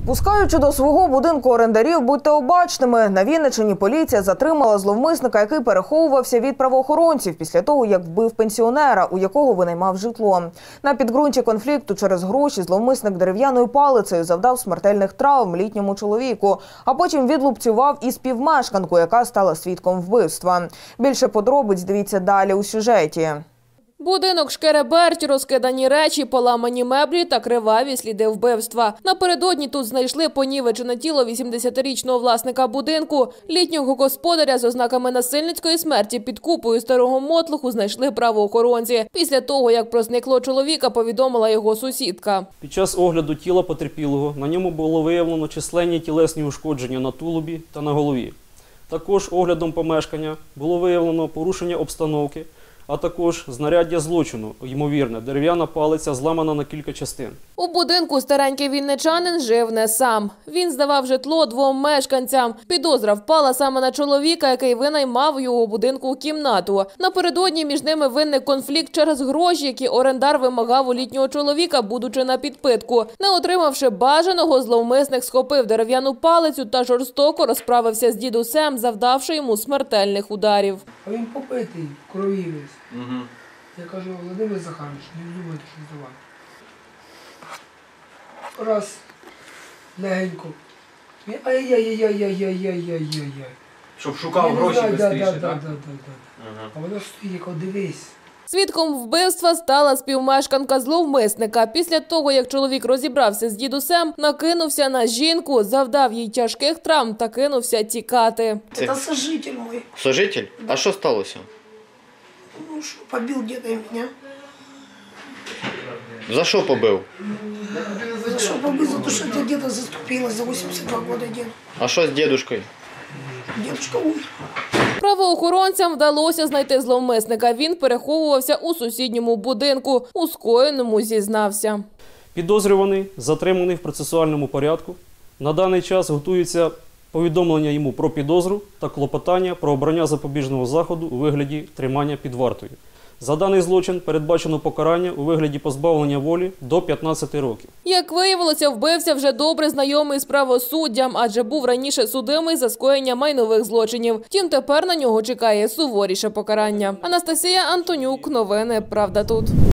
Пускаючи до свого будинку орендарів, будьте обачними. На Вінниччині поліція затримала зловмисника, який переховувався від правоохоронців після того, як вбив пенсіонера, у якого винаймав житло. На підґрунті конфлікту через гроші зловмисник дерев'яною палицею завдав смертельних травм літньому чоловіку, а потім відлупцював і співмешканку, яка стала свідком вбивства. Більше подробиць дивіться далі у сюжеті. Будинок шкереберть, розкидані речі, поламані меблі та криваві сліди вбивства. Напередодні тут знайшли понівечене тіло 80-річного власника будинку. Літнього господаря з ознаками насильницької смерті під купою старого мотлуху знайшли правоохоронці. Після того, як про зниклого чоловіка повідомила його сусідка. Під час огляду тіла потерпілого на ньому було виявлено численні тілесні ушкодження на тулубі та на голові. Також оглядом помешкання було виявлено порушення обстановки, а також знаряддя злочину, ймовірне, дерев'яна палиця зламана на кілька частин. У будинку старенький вінничанин жив не сам. Він здавав житло двом мешканцям. Підозра впала саме на чоловіка, який винаймав у його будинку кімнату. Напередодні між ними виник конфлікт через гроші, які орендар вимагав у літнього чоловіка, будучи на підпитку. Не отримавши бажаного, зловмисник схопив дерев'яну палицю та жорстоко розправився з дідусем, завдавши йому смертельних ударів. А він попитий, в крові весь. Я кажу: Володимир Захарович, не вздумайте, що здавати. Раз, легенько. Він ай-яй-яй-яй-яй-яй-яй-яй. Щоб шукав гроші швидше, так? А вона стоїть, яка: дивись. Свідком вбивства стала співмешканка зловмисника. Після того, як чоловік розібрався з дідусем, накинувся на жінку, завдав їй тяжких травм та кинувся тікати. Це сожитель мій. Сожитель? А що сталося? Ну що, побив діда і мене. За що побив? За що побив? За те, що я діда заступила за 82 роки діда. А що з дідушкою? Дідушка умер. Правоохоронцям вдалося знайти зловмисника. Він переховувався у сусідньому будинку. У скоєному зізнався. Підозрюваний затриманий в процесуальному порядку. На даний час готується повідомлення йому про підозру та клопотання про обрання запобіжного заходу у вигляді тримання під вартою. За даний злочин передбачено покарання у вигляді позбавлення волі до 15 років. Як виявилося, вбивця вже добре знайомий з правосуддям, адже був раніше судимий за скоєння майнових злочинів. Втім, тепер на нього чекає суворіше покарання. Анастасія Антонюк. Новини «Правда тут».